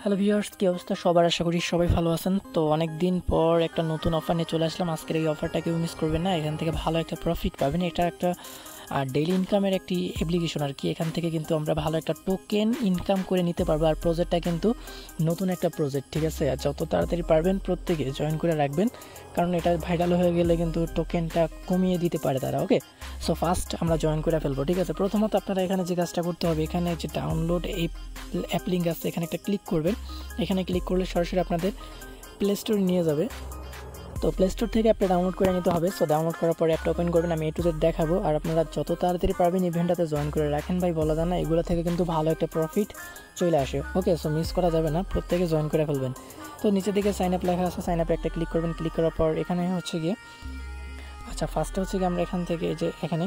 Hello viewers, কি অবস্থা সবার? আশা করি সবাই ভালো আছেন। তো অনেক দিন পর একটা নতুন অফার নিয়ে চলে আসলাম। আজকের এই অফারটা কেউ মিস করবেন না। এখান থেকে ভালো একটা প্রফিট পাবেন। এটা একটা ডেইলি ইনকামের একটি অ্যাপ্লিকেশন আর কি। এখান থেকে কিন্তু আমরা ভালো একটা টোকেন ইনকাম করে নিতে পারবো। আর প্রজেক্টটা কিন্তু নতুন একটা প্রজেক্ট, ঠিক আছে? আর যত তাড়াতাড়ি পারবেন প্রত্যেকে জয়েন করে রাখবেন, কারণ এটা ভাইরাল হয়ে গেলে কিন্তু টোকেনটা কমিয়ে দিতে পারে তারা। ওকে, সো ফার্স্ট আমরা জয়েন করে ফেলবো, ঠিক আছে? প্রথমত আপনারা এখানে যে কাজটা করতে হবে, এখানে যে ডাউনলোড এই অ্যাপ লিঙ্ক আছে, এখানে একটা ক্লিক করবেন। এখানে ক্লিক করলে সরাসরি আপনাদের প্লে স্টোরে নিয়ে যাবে। তো প্লে স্টোর থেকে অ্যাপটা ডাউনলোড করে নিতে হবে। সো ডাউনলোড করার পরে অ্যাপটা ওপেন করবেন। আমি A to Z দেখাবো, আর আপনারা যত তাড়াতাড়ি পারবেন ইভেন্টটাতে জয়েন করে রাখেন ভাই। বলা যায় না, এগুলো থেকে কিন্তু ভালো একটা প্রফিট চলে আসে। ওকে, সো মিস করা যাবে না, প্রত্যেকে জয়েন করে ফেলবেন। তো নিচের দিকে সাইন আপ লেখা আছে, সাইন আপে একটা ক্লিক করবেন। ক্লিক করার পর এখানে হচ্ছে গিয়ে ফার্স্টে হচ্ছে গিয়ে আমরা এখান থেকে যে এখানে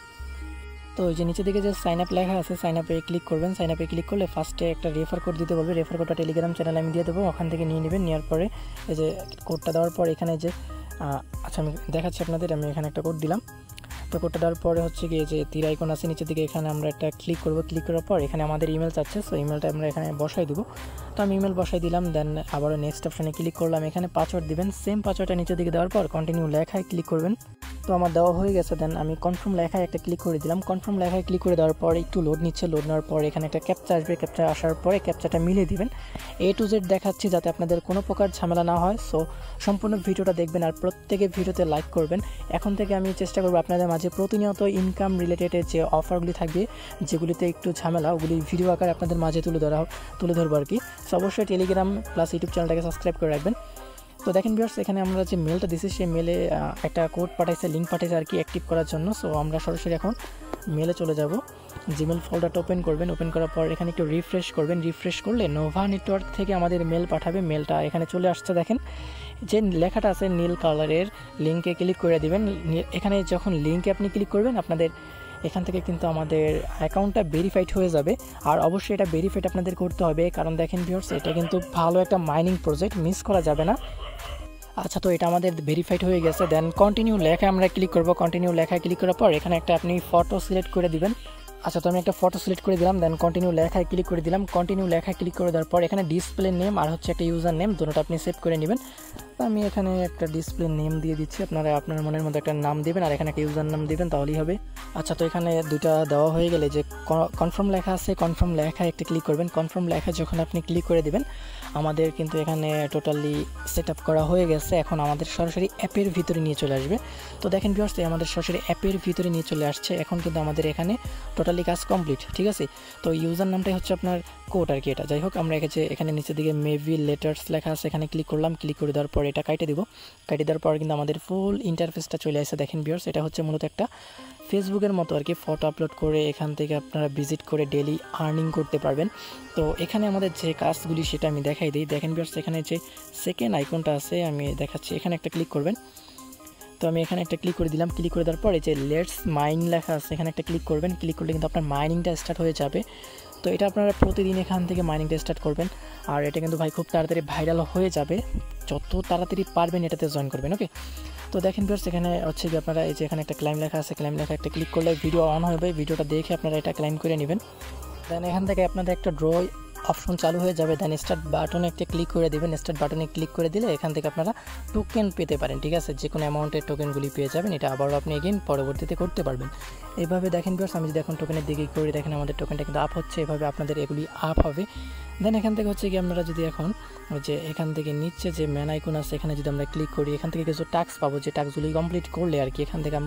তো ওই যে নিচের দিকে যে সাইন আপ লেখা আছে, সাইন আপে ক্লিক করবেন। সাইন আপে ক্লিক করলে ফার্স্টে একটা রেফার কোড দিতে বলবে। রেফার কোডটা টেলিগ্রাম চ্যানেলে আমি দিয়ে দেবো, ওখান থেকে নিয়ে নেবেন। নেওয়ার পরে এই যে কোডটা দেওয়ার পর এখানে যে আমি দেখাচ্ছি আপনাদের। আমি এখানে একটা কোড দিলাম। তো কোডটা দেওয়ার পরে হচ্ছে গিয়ে যে তীর আইকন আছে নিচের দিকে, এখানে আমরা একটা ক্লিক করব। ক্লিক করার পর এখানে আমাদের ইমেল চাচ্ছে, সো ইমেলটা আমরা এখানে বসাই দেবো। তো আমি ইমেল বসাই দিলাম। দেন আবারও নেক্সট অপশানে ক্লিক করলাম। এখানে পাসওয়ার্ড দিবেন। সেম পাসওয়ার্ডটা নিচের দিকে দেওয়ার পর কন্টিনিউ লেখায় ক্লিক করবেন। তো আমার দেওয়া হয়ে গেছে। দেন আমি কনফার্ম লেখায় একটা ক্লিক করে দিলাম। কনফার্ম লেখায় ক্লিক করে দেওয়ার পর একটু লোড নিচ্ছে। লোড নেওয়ার পর এখানে একটা ক্যাপচা আসবে। ক্যাপচা আসার পরে ক্যাপচাটা মিলিয়ে দিবেন। A to Z দেখাচ্ছি যাতে আপনাদের কোনো প্রকার ঝামেলা না হয়। সো সম্পূর্ণ ভিডিওটা দেখবেন আর প্রত্যেকে ভিডিওতে লাইক করবেন। এখন থেকে আমি চেষ্টা করবো আপনাদের মাঝে প্রতিনিয়ত ইনকাম রিলেটেড যে অফারগুলি থাকবে, যেগুলিতে একটু ঝামেলা, ওগুলি ভিডিও আকারে আপনাদের মাঝে তুলে ধরবো আর কি। সো অবশ্যই টেলিগ্রাম প্লাস ইউটিউব চ্যানেলটাকে সাবস্ক্রাইব করে রাখবেন। তো দেখেন ভিউয়ার্স, এখানে আমরা যে মেলটা দিছি সেই মেলে একটা কোড পাঠাইছে, লিঙ্ক পাঠাইছে আর কি অ্যাক্টিভ করার জন্য। সো আমরা সরাসরি এখন মেলে চলে যাব। জিমেল ফোল্ডারটা ওপেন করবেন। ওপেন করার পর এখানে একটু রিফ্রেশ করবেন। রিফ্রেশ করলে নোভা নেটওয়ার্ক থেকে আমাদের মেল পাঠাবে। মেলটা এখানে চলে আসছে। দেখেন যে লেখাটা আছে নীল কালারের, লিঙ্কে ক্লিক করে দিবেন। এখানে যখন লিঙ্কে আপনি ক্লিক করবেন, আপনাদের এখান থেকে কিন্তু আমাদের অ্যাকাউন্টটা ভেরিফাইড হয়ে যাবে। আর অবশ্যই এটা ভেরিফাইড আপনাদের করতে হবে, কারণ দেখেন ভিউয়ার্স, এটা কিন্তু ভালো একটা মাইনিং প্রজেক্ট, মিস করা যাবে না। আচ্ছা, তো এটা আমাদের ভেরিফাইড হয়ে গেছে। দেন কন্টিনিউ লেখায় আমরা ক্লিক করব। কন্টিনিউ লেখায় ক্লিক করার পর এখানে একটা আপনি ফটো সিলেক্ট করে দিবেন। আচ্ছা, তো আমি একটা ফটো সিলেক্ট করে দিলাম। দেন কন্টিনিউ লেখায় ক্লিক করে দিলাম। কন্টিনিউ লেখায় ক্লিক করে দেওয়ার পর এখানে ডিসপ্লে নেম আর হচ্ছে একটা ইউজার নেম, দুটোটা আপনি সেভ করে নেবেন। তো আমি এখানে একটা ডিসপ্লে নেম দিয়ে দিচ্ছি। আপনারা আপনার মনের মধ্যে একটা নাম দেবেন আর এখানে একটা ইউজার নাম দেবেন, তাহলেই হবে। আচ্ছা, তো এখানে দুইটা দেওয়া হয়ে গেলে যে কনফার্ম লেখা আছে, কনফার্ম লেখায় একটা ক্লিক করবেন। কনফার্ম লেখা যখন আপনি ক্লিক করে দেবেন, আমাদের কিন্তু এখানে টোটালি সেট আপ করা হয়ে গেছে। এখন আমাদের সরাসরি অ্যাপের ভিতরে নিয়ে চলে আসবে। তো দেখেন ভিউয়ার্স, আমাদের সরাসরি অ্যাপের ভিতরে নিয়ে চলে আসছে। এখন কিন্তু আমাদের এখানে টোটালি কাজ কমপ্লিট, ঠিক আছে? তো ইউজার নামটাই হচ্ছে আপনার কোড আর কি। এটা যাই হোক, আমরা এখানে নিচের দিকে মেবি লেটার্স লেখা আছে, এখানে ক্লিক করলাম। ক্লিক করে দেওয়ার পর এটা কাটে দিব। কাটে দেওয়ার পর কিন্তু আমাদের ফুল ইন্টারফেসটা চলে আসছে। দেখেন ভিউয়ার্স, এটা হচ্ছে মূলত একটা ফেসবুকের মতো আর কি। ফটো আপলোড করে এখান থেকে আপনারা ভিজিট করে ডেলি আর্নিং করতে পারবেন। তো এখানে আমাদের যে কাজগুলি সেটা আমি দেখাই দিই। দেখেন ভিউয়ার্স, এখানে যে সেকেন্ড আইকনটা আছে আমি দেখাচ্ছি, এখানে একটা ক্লিক করবেন। তো আমি এখানে একটা ক্লিক করে দিলাম। ক্লিক করে দেওয়ার পরে যে লেটস মাইন লেখা আছে, এখানে একটা ক্লিক করবেন। ক্লিক করলে কিন্তু আপনার মাইনিংটা স্টার্ট হয়ে যাবে। তো এটা আপনারা প্রতিদিন এখান থেকে মাইনিংটা স্টার্ট করবেন। আর এটা কিন্তু ভাই খুব তাড়াতাড়ি ভাইরাল হয়ে যাবে। যত তাড়াতাড়ি পারবেন এটাতে জয়েন করবেন। ওকে, তো দেখেন ভিউয়ার্স, এখানে হচ্ছে কি আপনারা এই যে এখানে একটা ক্লাইম লেখা আছে, ক্লাইম লেখা একটা ক্লিক করলে ভিডিও অন হবে। ভিডিওটা দেখে আপনারা এটা ক্লাইম করে নেবেন। দেন এখান থেকে আপনাদের একটা ড্র অপশন চালু হয়ে যাবে। দেন স্টার্ট বাটনে একটা ক্লিক করে দেবেন। স্টার্ট বাটনে ক্লিক করে দিলে এখান থেকে আপনারা টোকেন পেতে পারেন, ঠিক আছে? যে কোনো অ্যামাউন্টের টোকেনগুলি পেয়ে যাবেন। এটা আবারও আপনি এগেইন পরবর্তীতে করতে পারবেন। এইভাবে দেখেন ভিউয়ার্স, আমি যদি এখন টোকেনের দিকে করি, দেখেন আমাদের টোকেনটা কিন্তু আপ হচ্ছে। এভাবে আপনাদের এগুলি আপ হবে। দেন এখান থেকে হচ্ছে কি আপনারা যদি এখন যে এখান থেকে নিচে যে ম্যান আইকন আছে, এখানে যদি আমরা ক্লিক করি, এখান থেকে কিছু টাস্ক পাবো। যে টাস্কগুলি কমপ্লিট করলে আর কি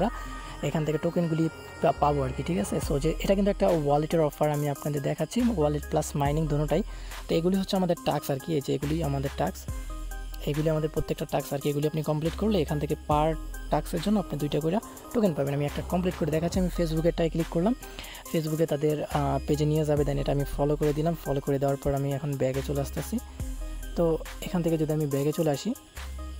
এখান থেকে টোকেনগুলি পাবো আর কি, ঠিক আছে? সো যে এটা কিন্তু একটা ওয়ালেটের অফার, আমি আপনাদের দেখাচ্ছি, ওয়ালেট প্লাস মাইনিং দুটোটাই। তো এগুলি হচ্ছে আমাদের টাস্ক আর কি। এই যে এগুলি আমাদের টাস্ক, এগুলি আমাদের প্রত্যেকটা টাস্ক আর কি। এগুলি আপনি কমপ্লিট করলে এখান থেকে পার টাস্কের জন্য আপনি 2টা করে টোকেন পাবেন। আমি একটা কমপ্লিট করে দেখাচ্ছি। আমি ফেসবুকেরটাই ক্লিক করলাম। ফেসবুকে তাদের পেজে নিয়ে যাবে। দেন এটা আমি ফলো করে দিলাম। ফলো করে দেওয়ার পর আমি এখন ব্যাগে চলে আসতেছি। তো এখান থেকে যদি আমি ব্যাগে চলে আসি,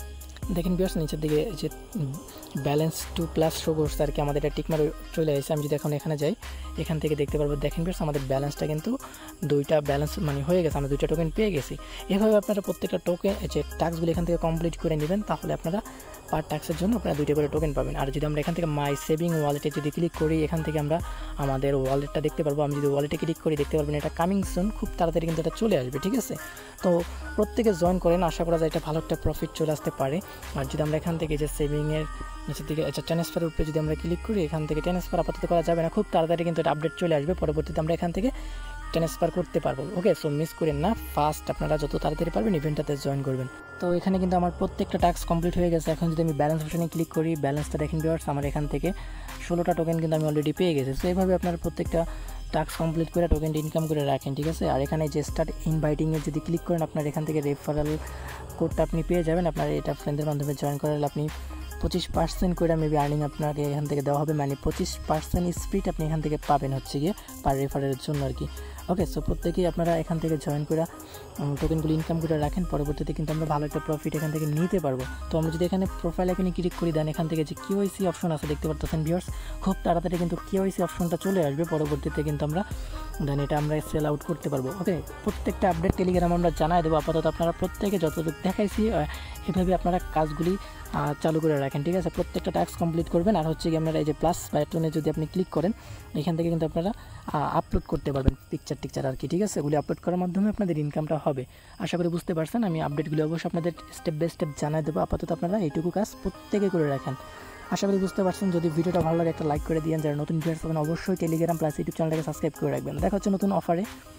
দেখেন ভিউয়ার্স নিচের দিকে যে ব্যালেন্স 2+ শো করছে আর কি, আমাদের এটা টিকমার চলে আসছে। আমি যদি এখন এখানে যাই, এখান থেকে দেখতে পারবো দেখেন ভিউয়ার্স আমাদের ব্যালেন্সটা কিন্তু 2টা ব্যালেন্স মানে হয়ে গেছে, আমরা 2টা টোকেন পেয়ে গেছি। এভাবে আপনারা প্রত্যেকটা টোকেন যে টাস্কগুলো এখান থেকে কমপ্লিট করে নেবেন, তাহলে আপনারা পার টাস্কের জন্য আপনারা 2টা করে টোকেন পাবেন। আর যদি আমরা এখান থেকে মাই সেভিং ওয়ালেটে যদি ক্লিক করি, এখান থেকে আমরা আমাদের ওয়ালেটটা দেখতে পারবো। আমি যদি ওয়ালেটে ক্লিক করি দেখতে পারবেন এটা কামিং সুন, খুব তাড়াতাড়ি কিন্তু এটা চলে আসবে, ঠিক আছে। তো প্রত্যেকে জয়েন করেন, আশা করা যায় এটা ভালো একটা প্রফিট চলে আসতে পারে। আর যদি আমরা এখান থেকে যে সেভিংয়ের নিচের দিকে ট্রান্সফারের উপরে যদি আমরা ক্লিক করি, এখান থেকে ট্রান্সফার আপাতত করা যাবে না, খুব তাড়াতাড়ি কিন্তু এটা আপডেট চলে আসবে, পরবর্তীতে আমরা এখান থেকে ট্রান্সফার করতে পারবো। ওকে, সো মিস করেন না, ফার্স্ট আপনারা যত তাড়াতাড়ি পারবেন ইভেন্টটাতে জয়েন করবেন। তো এখানে কিন্তু আমার প্রত্যেকটা টাস্ক কমপ্লিট হয়ে গেছে। এখন যদি আমি ব্যালেন্স অপশনে ক্লিক করি, ব্যালেন্সটা দেখেন ভিউয়ার্স আমার এখান থেকে 16টা টোকেন কিন্তু আমি অলরেডি পেয়ে গেছি। সো এইভাবে আপনারা প্রত্যেকটা টাস্ক কমপ্লিট করে টোকেনটা ইনকাম করে রাখেন, ঠিক আছে। আর এখানে যে স্টার্ট ইনভাইটিংয়ে যদি ক্লিক করেন, আপনার এখান থেকে রেফারাল কোডটা আপনি পেয়ে যাবেন। আপনার এটা ফ্রেন্ডের মাধ্যমে জয়েন করালে আপনি 25% করে মেবি আর্নিং আপনাকে এখান থেকে দেওয়া হবে, মানে 25% স্পিড আপনি এখান থেকে পাবেন হচ্ছে গিয়ে পার রেফারের জন্য আর কি। ওকে, সো প্রত্যেকেই আপনারা এখান থেকে জয়েন করে টোকেনগুলো ইনকাম করে রাখেন, পরবর্তীতে কিন্তু আমরা ভালো একটা প্রফিট এখান থেকে নিতে পারবো। তো আমরা যদি এখানে প্রোফাইল আইকনে ক্লিক করি, দেন এখান থেকে যে কেওয়াইসি অপশন আছে দেখতে পারতেছেন ভিউয়ার্স, খুব তাড়াতাড়ি কিন্তু কেওয়াইসি অপশনটা চলে আসবে, পরবর্তীতে কিন্তু আমরা দেন এটা আমরা সেল আউট করতে পারবো। ওকে, প্রত্যেকটা আপডেট টেলিগ্রাম আমরা জানাই দেবো। আপাতত আপনারা প্রত্যেকে যতটুকু দেখাইছি এভাবে আপনারা কাজগুলি চালু করে রাখেন, ঠিক আছে। প্রত্যেকটা টাস্ক কমপ্লিট করবেন। আর হচ্ছে কি আপনারা এই যে প্লাস বাটনে যদি আপনি ক্লিক করেন, এখান থেকে কিন্তু আপনারা আপলোড করতে পারবেন পিকচার আর কি, ঠিক আছে। এগুলি আপলোড করার মাধ্যমে আপনাদের ইনকামটা হবে। আশা করি বুঝতে পারছেন। আমি আপডেটগুলি অবশ্যই আপনাদের স্টেপ বাই স্টেপ জানাই দেবো। আপাতত আপনারা এইটুকু কাজ প্রত্যেকে করে রাখেন। আশা করি বুঝতে পারছেন। যদি ভিডিওটা ভালো লাগে একটা লাইক করে দিন, যারা নতুন ভিউয়ার্স হবেন অবশ্যই টেলিগ্রাম প্লাস ইউটিউব চ্যানেলটাকে সাবস্ক্রাইব করে রাখবেন। দেখা হচ্ছে নতুন অফারে।